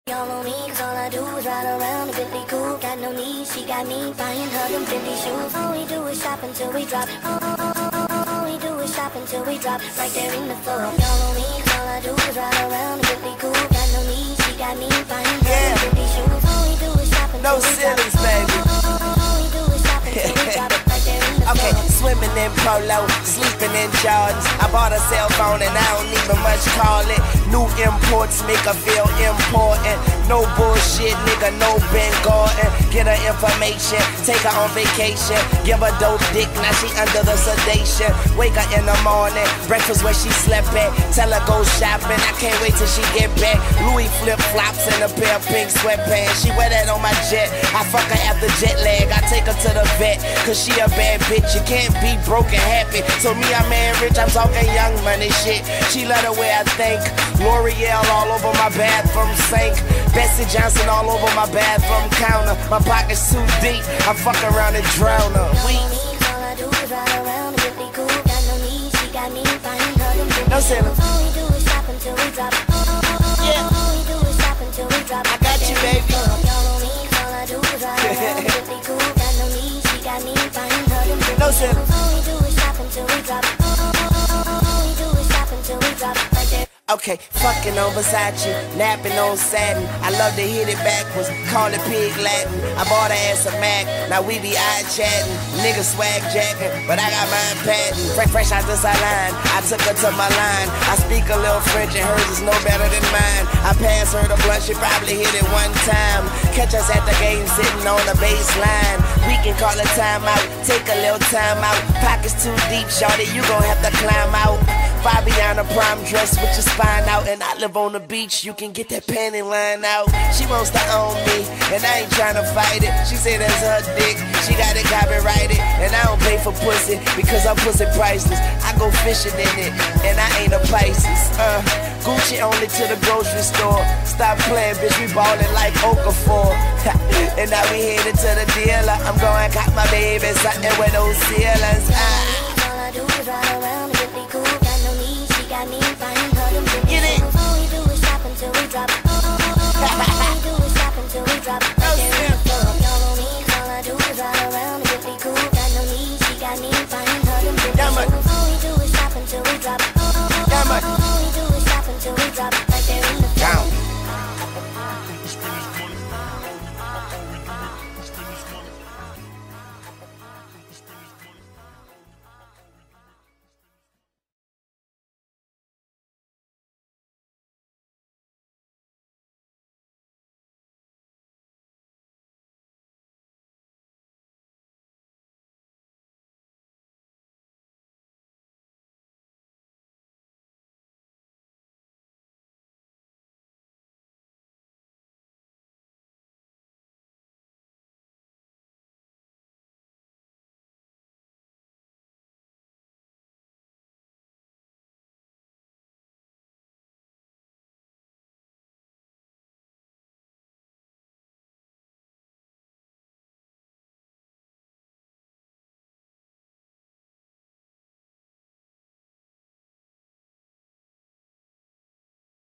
Y'all on me, cause all I do is ride around and be cool. Got no need, she got me buying her them Fendi shoes. All we do is shop until we drop. All we do is shop until we drop. Right there in the floor. Y'all on me, cause all I do is ride around and be cool. Got no need, she got me buying her them Fendi shoes. All we do is shop until we drop. No ceilings, baby. All we do is shop until we drop. Right there in the floor. Okay, swimming in polo, sleeping in Jordans. I bought a cell phone and I don't even much call it. New imports make her feel important. No bullshit, nigga, no Ben Gordon. Get her information, take her on vacation. Give her dope dick, now she under the sedation. Wake her in the morning, breakfast where she slept at. Tell her go shopping, I can't wait till she get back. Louis flip-flops and a pair of pink sweatpants. She wear that on my jet, I fuck her after jet lag. I take her to the vet, cause she a bad bitch. You can't be broke and happy. So me, I'm man rich, I'm talking young money shit. She love the way I think. L'Oreal all over my bathroom sink. Bessie Johnson all over my bathroom counter. My pocket's too deep, I fuck around and drown her. No ceiling. Yeah. I got you, baby. No ceiling. Okay, fucking on Versace, napping on satin. I love to hit it backwards, call it pig Latin. I bought her ass a Mac, now we be eye-chatting. Niggas swag jacking, but I got mine patent. Fresh out the salon, I took her to my line. I speak a little French and hers is no better than mine. I pass her the blunt, she probably hit it one time. Catch us at the game sitting on the baseline. We can call a timeout, take a little time out. Pockets too deep, shorty, you gon' have to climb out. Fabiana prom dress with your spine out. And I live on the beach, you can get that panty line out. She wants to own me, and I ain't tryna fight it. She said that's her dick, she got it copyrighted. And I don't pay for pussy, because her pussy priceless. I go fishing in it, and I ain't a Pisces. Gucci only to the grocery store. Stop playing, bitch, we ballin' like Okafor. And now we headed to the dealer. I'm going cop my baby something with those ceilings. All I do is ride around and be cool. Got no need, she got me buying her them Fendi shoes. All we do is shop until we drop. All we do is shop until we drop.